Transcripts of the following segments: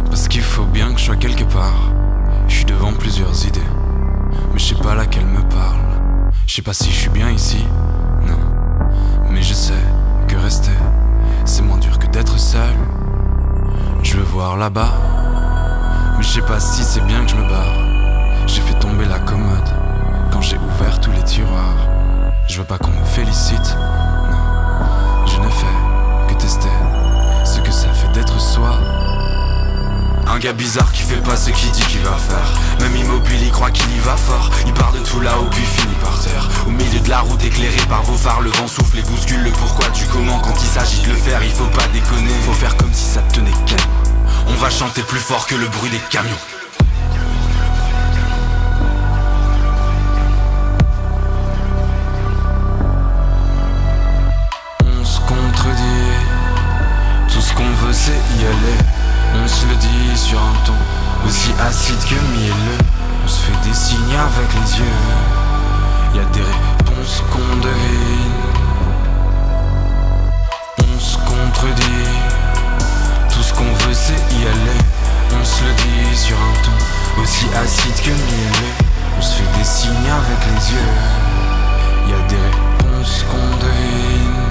Parce qu'il faut bien que je sois quelque part. Je suis devant plusieurs idées, mais je sais pas laquelle me parle. Je sais pas si je suis bien ici, non. Mais je sais que rester, c'est moins dur que d'être seul. Je veux voir là-bas, mais je sais pas si c'est bien que je me barre. J'ai fait tomber la commode quand j'ai ouvert tous les tiroirs. Je veux pas qu'on me félicite, non. Je ne fais que tester ce que ça fait d'être soi. Un gars bizarre qui fait pas ce qu'il dit qu'il va faire. Même immobile, il croit qu'il y va fort. Il part de tout là-haut puis finit par terre. Au milieu de la route éclairée par vos phares, le vent souffle et bouscule le pourquoi du comment. Quand il s'agit de le faire, il faut pas déconner. Faut faire comme si ça tenait qu'elle. On va chanter plus fort que le bruit des camions. On se contredit, tout ce qu'on veut c'est y aller. On se le dit sur un ton aussi acide que mielleux. On se fait des signes avec les yeux. Y'a des réponses qu'on devine. On se contredit, tout ce qu'on veut c'est y aller. On se le dit sur un ton aussi acide que mielleux. On se fait des signes avec les yeux. Y'a des réponses qu'on devine.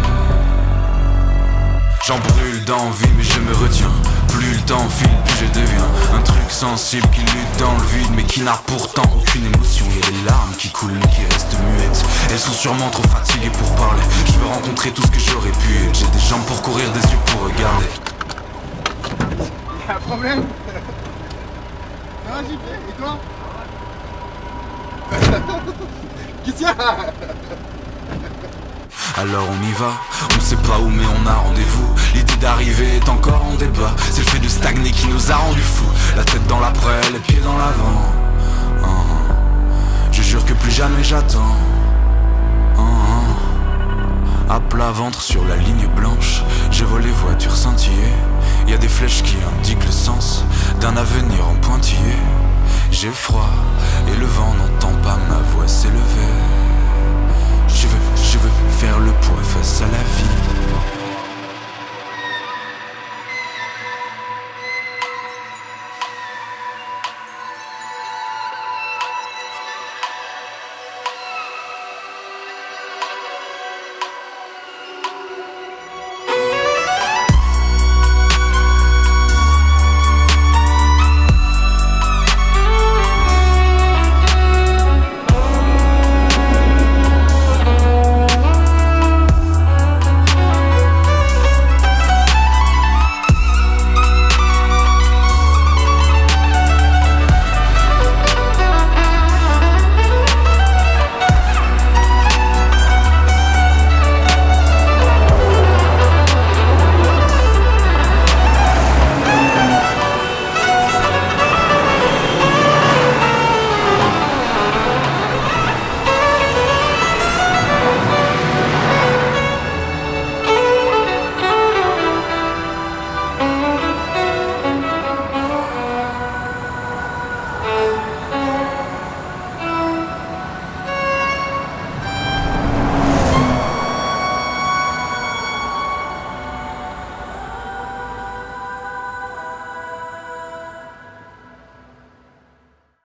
J'en brûle d'envie mais je me retiens. Plus le temps file, plus je deviens un truc sensible qui lutte dans le vide mais qui n'a pourtant aucune émotion. Y'a des larmes qui coulent mais qui restent muettes. Elles sont sûrement trop fatiguées pour parler. Je veux rencontrer tout ce que j'aurais pu être. J'ai des jambes pour courir, des yeux pour regarder. Y'a un problème? Ça va JP? Et toi? Qu'est-ce qu'il y a? Alors on y va, on sait pas où mais on a rendez-vous. L'idée d'arriver est encore en débat. C'est le fait de stagner qui nous a rendu fous. La tête dans l'après, les pieds dans l'avant. Je jure que plus jamais j'attends. À plat ventre sur la ligne blanche, je vois les voitures scintiller. Y a des flèches qui indiquent le sens d'un avenir en pointillé. J'ai froid et le vent n'entend pas ma voix s'élever. Je veux faire le poids face à la vie.